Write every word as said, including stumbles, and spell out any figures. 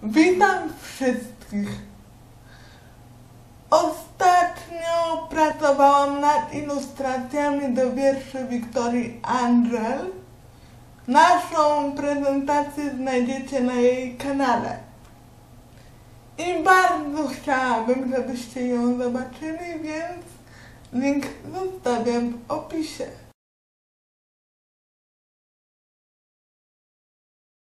Witam wszystkich. Ostatnio pracowałam nad ilustracjami do wierszy Wiktorii Angel. Naszą prezentację znajdziecie na jej kanale. I bardzo chciałabym, żebyście ją zobaczyli, więc link zostawiam w opisie.